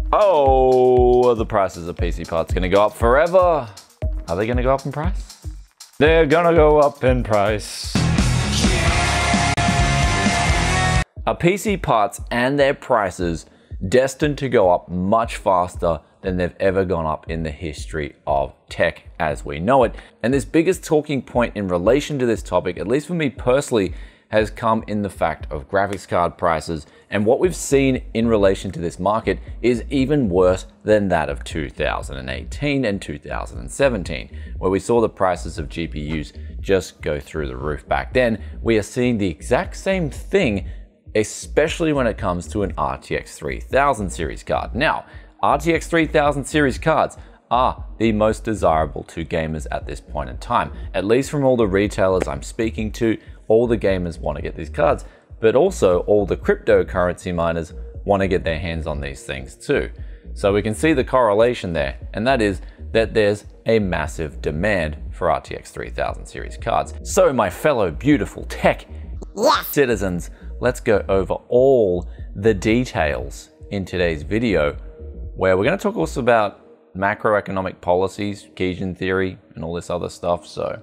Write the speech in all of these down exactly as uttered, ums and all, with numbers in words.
Oh, the prices of P C parts gonna go up forever. Are they gonna go up in price? They're gonna go up in price. Are P C parts and their prices destined to go up much faster than they've ever gone up in the history of tech as we know it? And this biggest talking point in relation to this topic, at least for me personally, has come in the fact of graphics card prices, and what we've seen in relation to this market is even worse than that of two thousand eighteen and two thousand seventeen, where we saw the prices of G P Us just go through the roof back then. We are seeing the exact same thing, especially when it comes to an R T X three thousand series card. Now, R T X three thousand series cards are the most desirable to gamers at this point in time, at least from all the retailers I'm speaking to. All the gamers want to get these cards, but also all the cryptocurrency miners want to get their hands on these things too. So we can see the correlation there, and that is that there's a massive demand for R T X three thousand series cards. So my fellow beautiful tech yes. citizens, let's go over all the details in today's video, where we're going to talk also about macroeconomic policies, Keynesian theory, and all this other stuff. So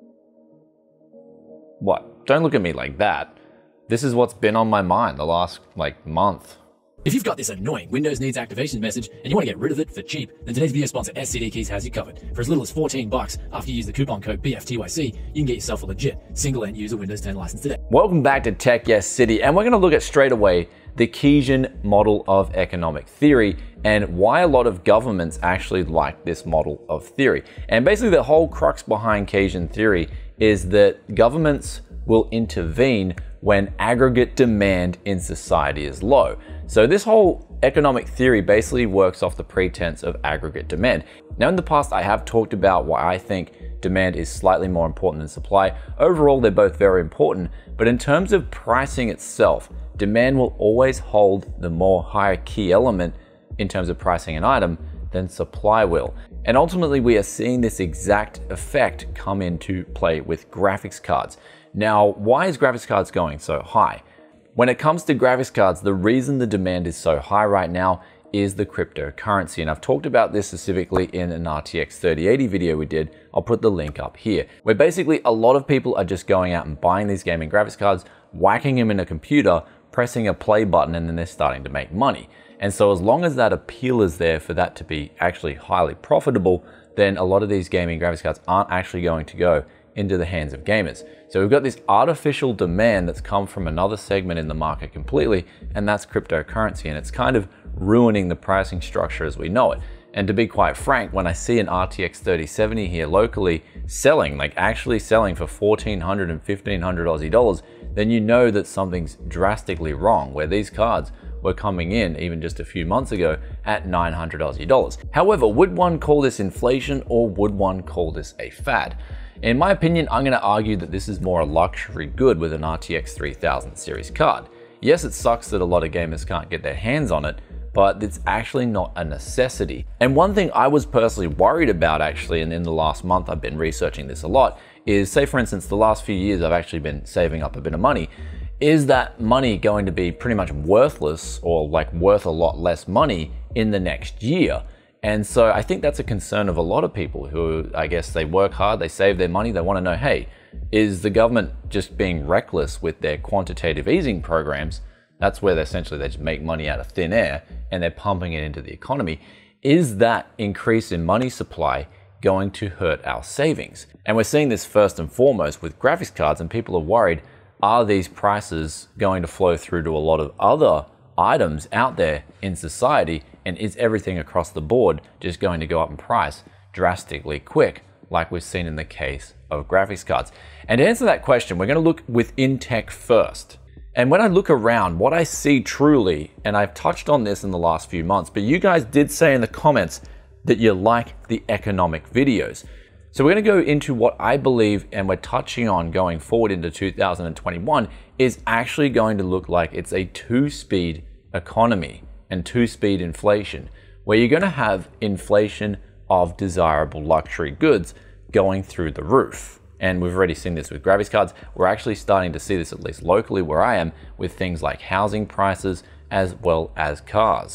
what? Don't look at me like that. This is what's been on my mind the last, like, month. If you've got this annoying Windows needs activation message and you want to get rid of it for cheap, then today's video sponsor S C D Keys has you covered. For as little as fourteen bucks, after you use the coupon code B F T Y C, you can get yourself a legit single-end user Windows ten license today. Welcome back to Tech Yes City, and we're going to look at straight away the Keynesian model of economic theory and why a lot of governments actually like this model of theory. And basically the whole crux behind Keynesian theory is that governments will intervene when aggregate demand in society is low. So this whole economic theory basically works off the pretense of aggregate demand. Now in the past I have talked about why I think demand is slightly more important than supply. Overall they're both very important, but in terms of pricing itself, demand will always hold the more higher key element in terms of pricing an item than supply will. And ultimately we are seeing this exact effect come into play with graphics cards. Now, why is graphics cards going so high? When it comes to graphics cards, the reason the demand is so high right now is the cryptocurrency. And I've talked about this specifically in an R T X thirty eighty video we did. I'll put the link up here, where basically a lot of people are just going out and buying these gaming graphics cards, whacking them in a computer, pressing a play button, and then they're starting to make money. And so as long as that appeal is there for that to be actually highly profitable, then a lot of these gaming graphics cards aren't actually going to go into the hands of gamers. So we've got this artificial demand that's come from another segment in the market completely, and that's cryptocurrency, and it's kind of ruining the pricing structure as we know it. And to be quite frank, when I see an R T X thirty seventy here locally selling, like actually selling for fourteen hundred and fifteen hundred Aussie dollars, then you know that something's drastically wrong, where these cards were coming in even just a few months ago at nine hundred Aussie dollars. However, would one call this inflation, or would one call this a fad? In my opinion, I'm going to argue that this is more a luxury good with an R T X three thousand series card. Yes, it sucks that a lot of gamers can't get their hands on it, but it's actually not a necessity. And one thing I was personally worried about actually, and in the last month I've been researching this a lot, is say for instance the last few years I've actually been saving up a bit of money. Is that money going to be pretty much worthless, or like worth a lot less money in the next year? And so I think that's a concern of a lot of people who, I guess, they work hard, they save their money, they want to know, hey, is the government just being reckless with their quantitative easing programs? That's where they essentially they just make money out of thin air and they're pumping it into the economy. Is that increase in money supply going to hurt our savings? And we're seeing this first and foremost with graphics cards, and people are worried, are these prices going to flow through to a lot of other items out there in society? And is everything across the board just going to go up in price drastically quick, like we've seen in the case of graphics cards? And to answer that question, we're going to look within tech first. And when I look around, what I see truly, and I've touched on this in the last few months, but you guys did say in the comments that you like the economic videos. So we're going to go into what I believe, and we're touching on going forward into two thousand twenty-one, is actually going to look like it's a two-speed economy and two-speed inflation, where you're going to have inflation of desirable luxury goods going through the roof. And we've already seen this with graphics cards. We're actually starting to see this, at least locally where I am, with things like housing prices as well as cars.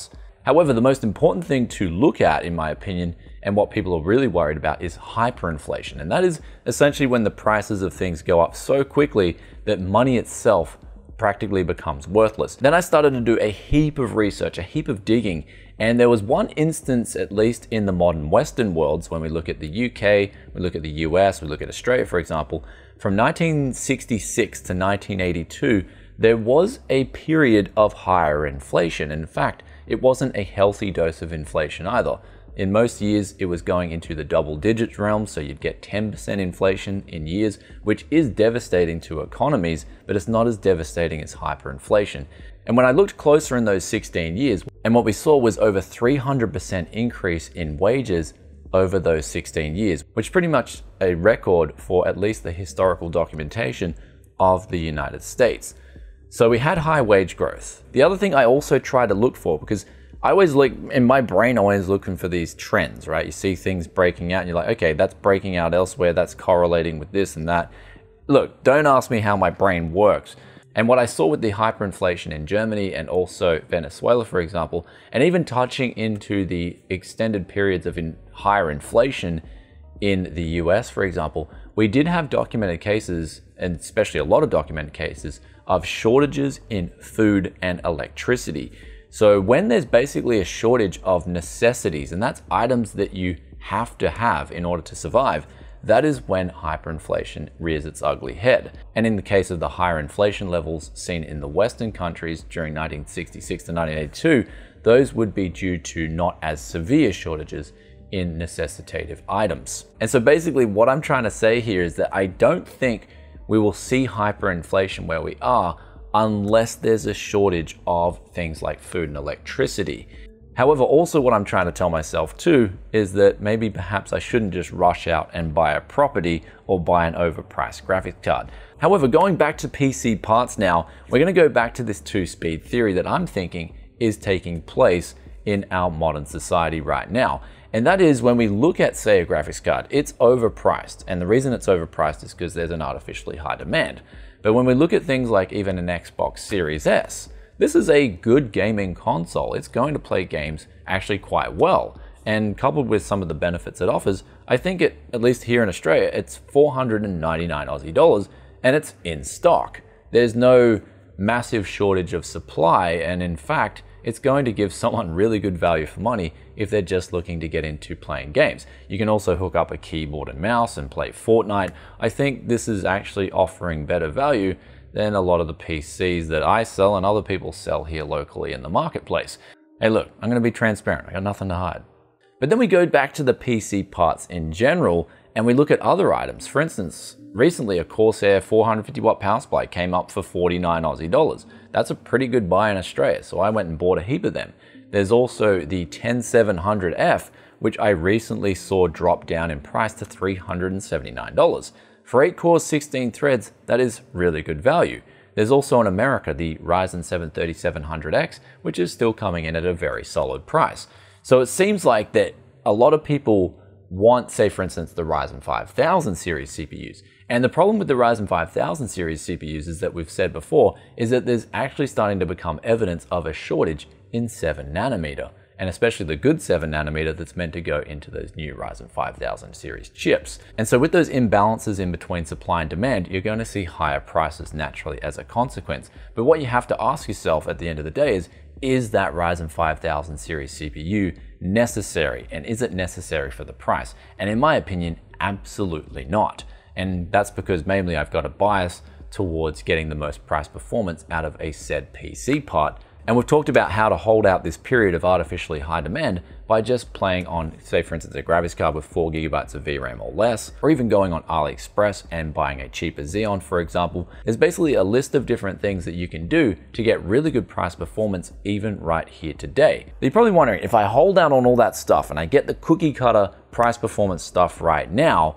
However, the most important thing to look at, in my opinion, and what people are really worried about is hyperinflation. And that is essentially when the prices of things go up so quickly that money itself practically becomes worthless. Then I started to do a heap of research, a heap of digging, and there was one instance, at least in the modern Western worlds, when we look at the U K, we look at the U S, we look at Australia, for example, from nineteen sixty-six to nineteen eighty-two, there was a period of higher inflation. In fact, it wasn't a healthy dose of inflation either. In most years, it was going into the double digits realm, so you'd get ten percent inflation in years, which is devastating to economies, but it's not as devastating as hyperinflation. And when I looked closer in those sixteen years, and what we saw was over three hundred percent increase in wages over those sixteen years, which is pretty much a record for at least the historical documentation of the United States. So we had high wage growth. The other thing I also try to look for, because I always look, in my brain, always looking for these trends, right? You see things breaking out and you're like, okay, that's breaking out elsewhere, that's correlating with this and that. Look, don't ask me how my brain works. And what I saw with the hyperinflation in Germany and also Venezuela, for example, and even touching into the extended periods of in higher inflation in the U S, for example, we did have documented cases, and especially a lot of documented cases, of shortages in food and electricity. So when there's basically a shortage of necessities, and that's items that you have to have in order to survive, that is when hyperinflation rears its ugly head. And in the case of the higher inflation levels seen in the Western countries during nineteen sixty-six to nineteen eighty-two, those would be due to not as severe shortages in necessitative items. And so basically what I'm trying to say here is that I don't think we will see hyperinflation where we are unless there's a shortage of things like food and electricity. However, also what I'm trying to tell myself too is that maybe perhaps I shouldn't just rush out and buy a property or buy an overpriced graphics card. However, going back to P C parts now, we're going to go back to this two-speed theory that I'm thinking is taking place in our modern society right now. And that is when we look at, say, a graphics card, it's overpriced. And the reason it's overpriced is because there's an artificially high demand. But when we look at things like even an Xbox Series S, this is a good gaming console. It's going to play games actually quite well. And coupled with some of the benefits it offers, I think it, at least here in Australia, it's four hundred ninety-nine Aussie dollars and it's in stock. There's no massive shortage of supply, and in fact, it's going to give someone really good value for money if they're just looking to get into playing games. You can also hook up a keyboard and mouse and play Fortnite. I think this is actually offering better value than a lot of the P Cs that I sell and other people sell here locally in the marketplace. Hey look, I'm gonna be transparent, I got nothing to hide. But then we go back to the P C parts in general and we look at other items. For instance, recently a Corsair four hundred fifty watt power supply came up for forty-nine Aussie dollars. That's a pretty good buy in Australia, so I went and bought a heap of them. There's also the ten seven hundred F, which I recently saw drop down in price to three hundred seventy-nine dollars. For eight cores, sixteen threads, that is really good value. There's also in America the Ryzen seven thirty-seven hundred X, which is still coming in at a very solid price. So it seems like that a lot of people want, say for instance, the Ryzen five thousand series C P Us. And the problem with the Ryzen five thousand series C P Us is that we've said before, is that there's actually starting to become evidence of a shortage in seven nanometer, and especially the good seven nanometer that's meant to go into those new Ryzen five thousand series chips. And so with those imbalances in between supply and demand, you're going to see higher prices naturally as a consequence. But what you have to ask yourself at the end of the day is, is that Ryzen five thousand series C P U necessary? And is it necessary for the price? And in my opinion, absolutely not. And that's because mainly I've got a bias towards getting the most price performance out of a said P C part. And we've talked about how to hold out this period of artificially high demand by just playing on, say for instance, a graphics card with four gigabytes of V RAM or less, or even going on AliExpress and buying a cheaper Xeon, for example. There's basically a list of different things that you can do to get really good price performance even right here today. You're probably wondering, if I hold out on all that stuff and I get the cookie cutter price performance stuff right now,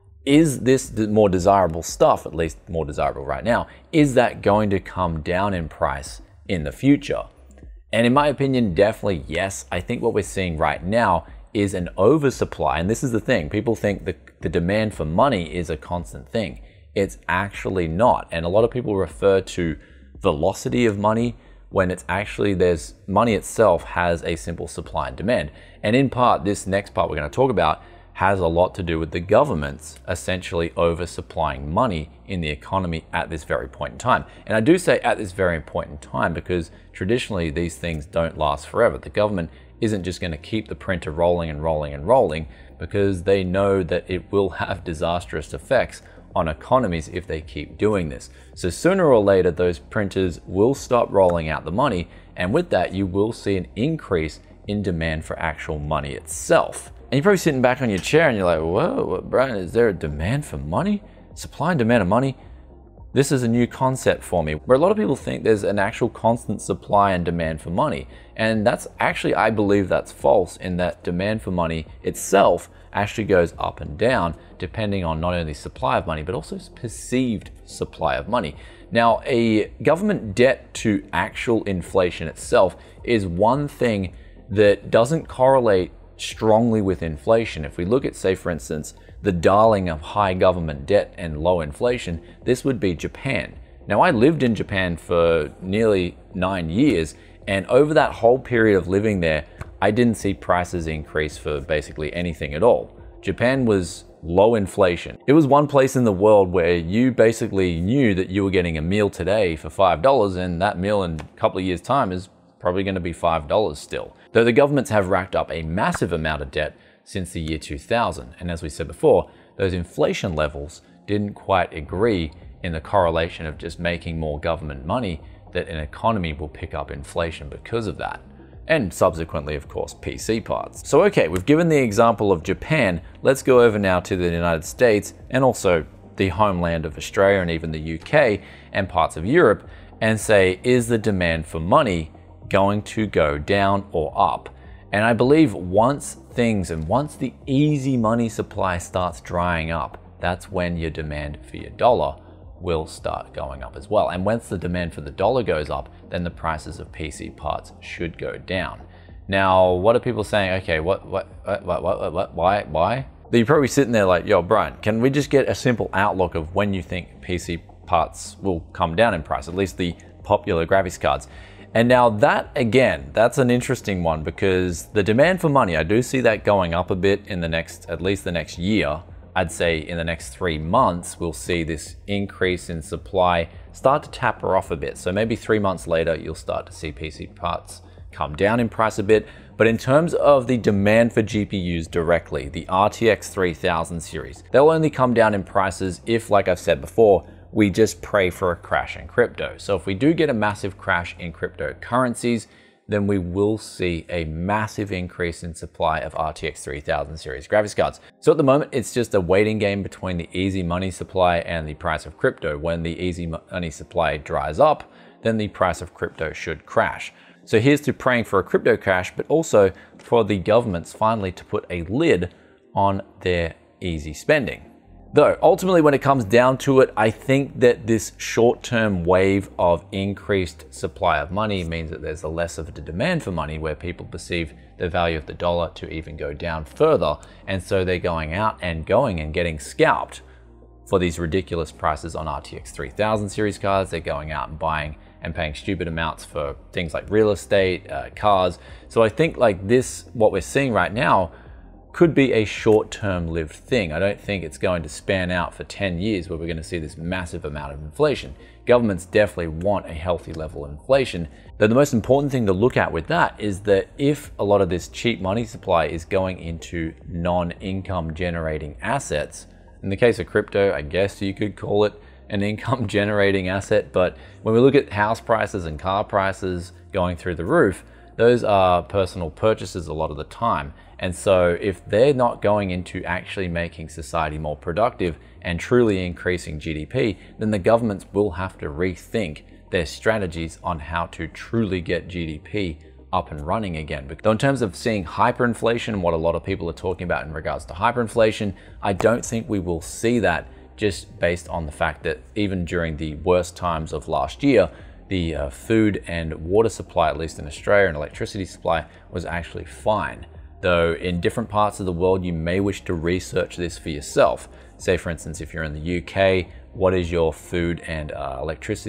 is this more desirable stuff, at least more desirable right now, is that going to come down in price in the future? And in my opinion, definitely yes. I think what we're seeing right now is an oversupply. And this is the thing, people think the, the demand for money is a constant thing. It's actually not. And a lot of people refer to velocity of money when it's actually there's money itself has a simple supply and demand. And in part, this next part we're going to talk about has a lot to do with the governments essentially oversupplying money in the economy at this very point in time. And I do say at this very point in time because traditionally these things don't last forever. The government isn't just going to keep the printer rolling and rolling and rolling because they know that it will have disastrous effects on economies if they keep doing this. So sooner or later, those printers will stop rolling out the money, and with that, you will see an increase in demand for actual money itself. And you're probably sitting back on your chair and you're like, whoa, Brian, is there a demand for money? Supply and demand of money? This is a new concept for me, where a lot of people think there's an actual constant supply and demand for money. And that's actually, I believe that's false, in that demand for money itself actually goes up and down depending on not only supply of money, but also perceived supply of money. Now, a government debt to actual inflation itself is one thing that doesn't correlate strongly with inflation. If we look at, say, for instance, the darling of high government debt and low inflation, this would be Japan. Now, I lived in Japan for nearly nine years, and over that whole period of living there, I didn't see prices increase for basically anything at all. Japan was low inflation. It was one place in the world where you basically knew that you were getting a meal today for five dollars, and that meal in a couple of years' time is probably going to be five dollars still. Though the governments have racked up a massive amount of debt since the year two thousand. And as we said before, those inflation levels didn't quite agree in the correlation of just making more government money, that an economy will pick up inflation because of that. And subsequently, of course, P C parts. So okay, we've given the example of Japan. Let's go over now to the United States and also the homeland of Australia and even the U K and parts of Europe, and say, is the demand for money going to go down or up? And I believe once things and once the easy money supply starts drying up, that's when your demand for your dollar will start going up as well. And once the demand for the dollar goes up, then the prices of P C parts should go down. Now, what are people saying? Okay, what, what, what, what, what, what why, why? You're probably sitting there like, yo, Brian, can we just get a simple outlook of when you think P C parts will come down in price, at least the popular graphics cards? And now that, again, that's an interesting one, because the demand for money, I do see that going up a bit in the next, at least the next year. I'd say in the next three months, we'll see this increase in supply start to taper off a bit. So maybe three months later, you'll start to see P C parts come down in price a bit. But in terms of the demand for G P Us directly, the R T X three thousand series, they'll only come down in prices if, like I've said before, we just pray for a crash in crypto. So if we do get a massive crash in cryptocurrencies, then we will see a massive increase in supply of R T X three thousand series graphics cards. So at the moment, it's just a waiting game between the easy money supply and the price of crypto. When the easy money supply dries up, then the price of crypto should crash. So here's to praying for a crypto crash, but also for the governments finally to put a lid on their easy spending. Though ultimately, when it comes down to it, I think that this short-term wave of increased supply of money means that there's a less of a demand for money, where people perceive the value of the dollar to even go down further. And so they're going out and going and getting scalped for these ridiculous prices on R T X three thousand series cards. They're going out and buying and paying stupid amounts for things like real estate, uh, cars. So I think like this, what we're seeing right now, could be a short-term lived thing. I don't think it's going to span out for ten years where we're going to see this massive amount of inflation. Governments definitely want a healthy level of inflation. Though the most important thing to look at with that is that if a lot of this cheap money supply is going into non-income generating assets, in the case of crypto, I guess you could call it an income generating asset, but when we look at house prices and car prices going through the roof, those are personal purchases a lot of the time. And so if they're not going into actually making society more productive and truly increasing G D P, then the governments will have to rethink their strategies on how to truly get G D P up and running again. Though in terms of seeing hyperinflation and what a lot of people are talking about in regards to hyperinflation, I don't think we will see that, just based on the fact that even during the worst times of last year, the uh, food and water supply, at least in Australia, and electricity supply was actually fine. Though in different parts of the world, you may wish to research this for yourself. Say, for instance, if you're in the U K, what is your food and uh, electricity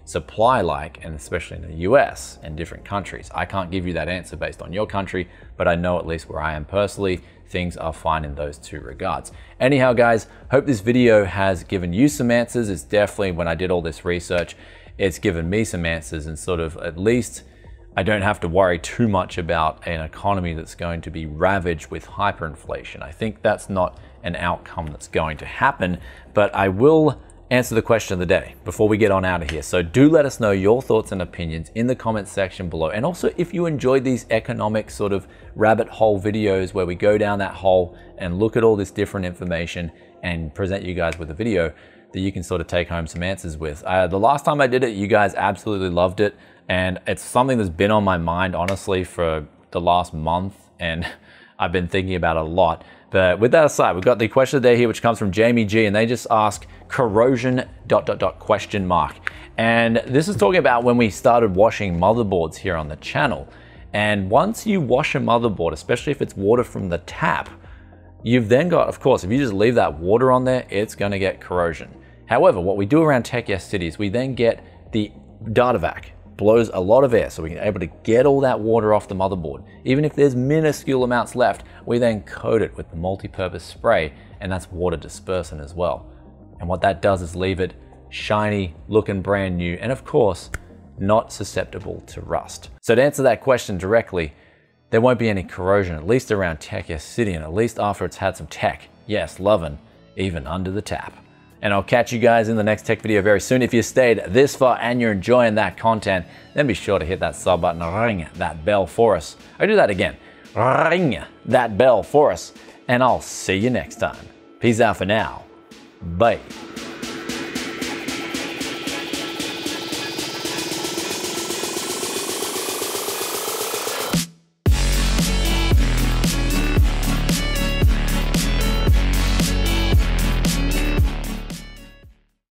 supply like, and especially in the U S and different countries? I can't give you that answer based on your country, but I know at least where I am personally, things are fine in those two regards. Anyhow, guys, hope this video has given you some answers. It's definitely, when I did all this research, it's given me some answers, and sort of at least I don't have to worry too much about an economy that's going to be ravaged with hyperinflation. I think that's not an outcome that's going to happen, but I will answer the question of the day before we get on out of here. So do let us know your thoughts and opinions in the comments section below. And also, if you enjoyed these economic sort of rabbit hole videos where we go down that hole and look at all this different information and present you guys with a video that you can sort of take home some answers with. Uh, the last time I did it, you guys absolutely loved it. And it's something that's been on my mind, honestly, for the last month. And I've been thinking about it a lot. But with that aside, we've got the question of the day here, which comes from Jamie G, and they just ask corrosion dot dot dot question mark. And this is talking about when we started washing motherboards here on the channel. And once you wash a motherboard, especially if it's water from the tap, you've then got, of course, if you just leave that water on there, it's gonna get corrosion. However, what we do around Tech Yes City is we then get the data vac. Blows a lot of air, so we're able to get all that water off the motherboard. Even if there's minuscule amounts left, we then coat it with the multi-purpose spray, and that's water dispersant as well. And what that does is leave it shiny, looking brand new, and of course, not susceptible to rust. So to answer that question directly, there won't be any corrosion, at least around Tech Yes City, and at least after it's had some tech. Yes, lovin', even under the tap. And I'll catch you guys in the next tech video very soon. If you stayed this far and you're enjoying that content, then be sure to hit that sub button, ring that bell for us. I'll do that again. Ring that bell for us. And I'll see you next time. Peace out for now. Bye.